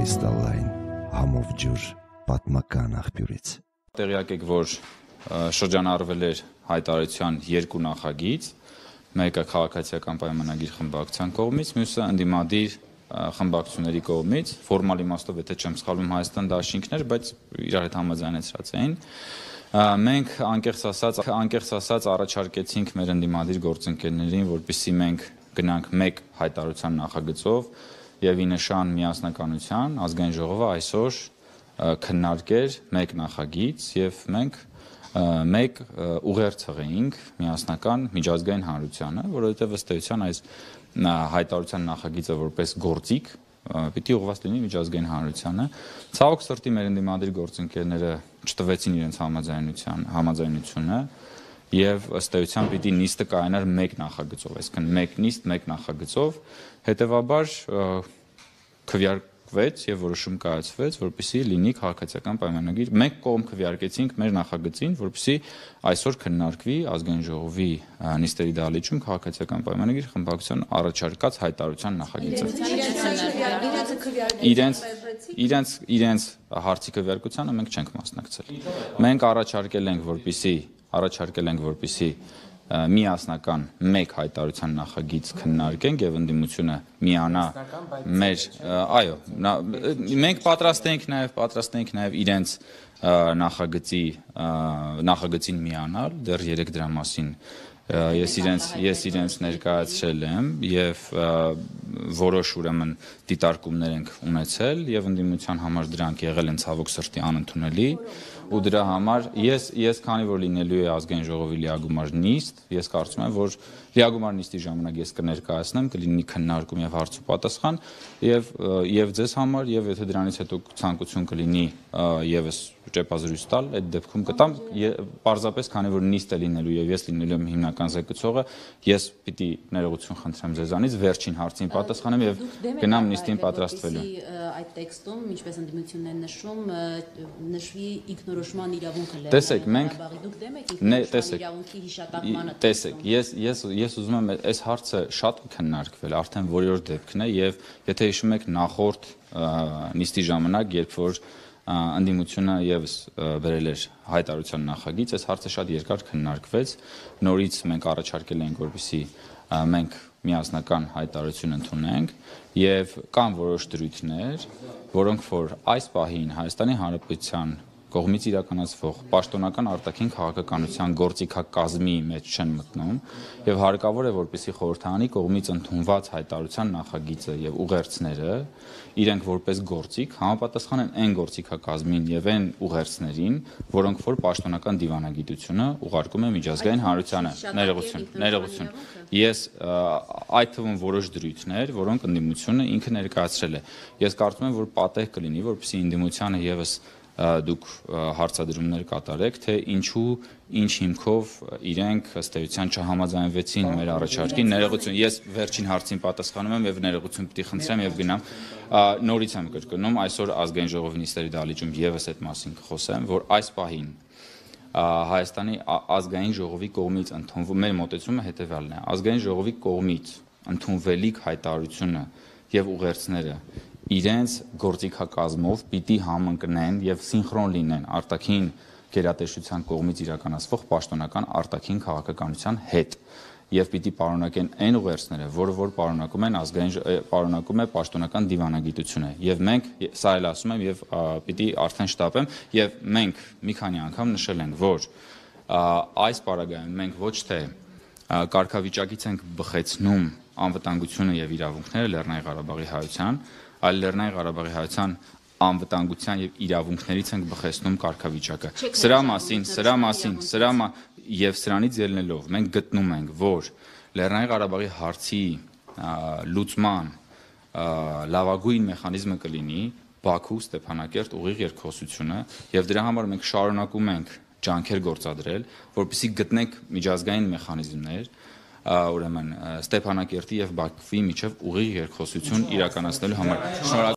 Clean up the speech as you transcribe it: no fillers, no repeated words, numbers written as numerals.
կրիստալային համով ջուր պատմական աղբյուրից։ Տեղյակ եք, որ շրջանառվել էր հայտարարության երկու նախագիծ, մեկը քաղաքացիական պայմանագիր խմբակցության կողմից, մյուսը ընդդիմադիր խմբակցությունների կողմից, ֆորմալ իմաստով, եթե չեմ սխալվում, Հայաստան դաշինքներ, բայց իրար հետ համաձայնեցրած էին։ Մենք անկեղծ ասած առաջարկեցինք մեր ընդդիմադիր գործընկերներին, որպեսզի մենք գնանք մեկ հայտարարության նախագծով եւ ի նշան միասնականության ազգային ժողովը այսօր քննարկեր մեկ նախագիծ եւ մենք մեկ ուղերձ հղեինք միասնական միջազգային հանրությանը, որովհետեւ ըստ էության այս հայտարարության նախագիծը որպես գործիք պիտի ուղղված լինի միջազգային հանրությանը։ Ցավոք սրտի մեր ընդդիմադիր գործընկերները չտվեցին իրենց համաձայնությունը եւ ըստ էության պիտի նիստը կայանար մեկ նախագծով, այսինքն մեկ նիստ, մեկ նախագծով, հետեւաբար քվեարկվեց եւ որոշում կայացվեց, որպեսզի լինի քաղաքացիական պայմանագիր։ Մենք կողմ քվեարկեցինք մեր նախագծին, որպեսզի այսօր քննարկվի ազգային ժողովի նիստերի դահլիճում քաղաքացիական պայմանագիր խմբակցության առաջարկած հայտարարության նախագիծը։ Իրենց հարցի քվեարկությանը մենք չենք մասնակցել։ Մենք առաջարկել ենք, որպեսզի միասնական մեկ հայտարարության նախագիծ քննարկենք եւ ընդդիմությունը միանա մեր մենք պատրաստ ենք նաեւ իրենց նախագծին միանալ, դեռ 3 դրա մասին ես իրենց ներկայացրել եմ եւ որոշ ուրեմն դիտարկումներ ենք ունեցել եւ ընդդիմության համար դրանք եղել են ցավոք սրտի անընդունելի ու դրա համար ես քանի որ լինելու է ազգային ժողովի լիագումար նիստ, ես կարծում եմ, որ լիագումար նիստի ժամանակ ես կներկայացնեմ, կլինի քննարկում եւ հարց ու պատասխան եւ ձեզ համար եւ եթե դրանից հետո ցանկություն կլինի եւս ճեպազրույց տալ, այդ դեպքում կտամ պարզապես քանի որ նիստ է լինելու եւ ես լինելու եմ հիմնական զեկուցողը, ես պիտի ներողություն խնդրեմ ձեզանից, վերջին հարցին պատասխանեմ եւ գնամ նիստին պատրաստվելու։ Այդ տեքստում, ինչպես ընդդիմությունն է նշում, նշվի ինքնորոշման իրավունքը լեռնային Տեսեք, մենք դուք դեմ եք ինքնորոշման իրավունքի հիշատակմանը։ Տեսեք, ես ուզում եմ այս հարցը շատ քննարկվել, արդեն որի-որ դեպքն է եւ եթե հիշում եք նախորդ նիստի ժամանակ, երբ որ ընդդիմությունը եւս վերել էր հայտարարության նախագիծ, այս հարցը շատ երկար քննարկվեց, նորից մենք առաջարկել ենք, որպեսզի մենք միասնական հայտարարություն ընդունենք եւ կան որոշ դրույթներ, որոնք որ այս պահին Հայաստանի Հանրապետության կողմից իրականացվող պաշտոնական արտաքին քաղաքականության գործիքակազմի մեջ չեն մտնում եւ հարկավոր է որպեսզի խորհրդարանի կողմից ընդունված հայտարարության նախագիծը եւ ուղերձները իրենք որպես գործիք համապատասխանեն այն գործիքակազմին եւ այն ուղերձներին, որոնք որ պաշտոնական դիվանագիտությունը ուղարկում է միջազգային հանրությանը։ Ներողություն։ Ես այդ թվում որոշ դրույթներ, որոնք ընդդիմությունը ինքը ներկայացրել է։ Ես կարծում եմ, որ պատեհ կլինի, որպեսզի ընդդիմությանը եւս դուք հարցադրումներ կատարեք, թե ինչու ինչ հիմքով իրենք ըստ էության չհամաձայնվեցին մեր առաջարկին։ Ներողություն, ես վերջին հարցին պատասխանում եմ եւ ներողություն պիտի խնդրեմ եւ գնամ։ Նորից եմ կրկնում, այսօր ազգային ժողովի նիստերի դահլիճում եւս այդ մասին կխոսեմ, որ այս պահին Հայաստանի ազգային ժողովի կողմից ընդունվում մեր մոտեցումը հետեւյալն է։ Ազգային ժողովի կողմից ընդունվելիք հայտարարությունը եւ ուղերձները իրենց գործիքակազմով պիտի համընկնեն եւ սինխրոն լինեն արտաքին գերատեսչության կողմից իրականացվող պաշտոնական արտաքին քաղաքականության հետ եւ պիտի պարունակեն այն ուղերձները, որ պարունակում է պաշտոնական դիվանագիտությունը եւ մենք սա էլ ասում եմ եւ պիտի արդեն շտապեմ եւ մենք մի քանի անգամ նշել ենք, որ այս պարագայում մենք ոչ թե կարգավիճակից ենք բխեցնում անվտանգությունը եւ իրավունքները Լեռնային Ղարաբաղի հայության, այլ Լեռնային Ղարաբաղի հայության անվտանգության եւ իրավունքներից ենք բխեցնում կարգավիճակը։ Եվ սրանից ելնելով մենք գտնում ենք, որ Լեռնային Ղարաբաղի հարցի լուծման լավագույն մեխանիզմը կլինի Բաքու Ստեփանակերտ ուղիղ երկխոսությունը եւ դրա համար մենք շարունակում ենք ջանքեր գործադրել, որպեսզի գտնենք միջազգային մեխանիզմներ, ուրեմն Ստեփանակերտի եւ Բաքվի միջև ուղիղ երկխոսություն իրականացնելու համար։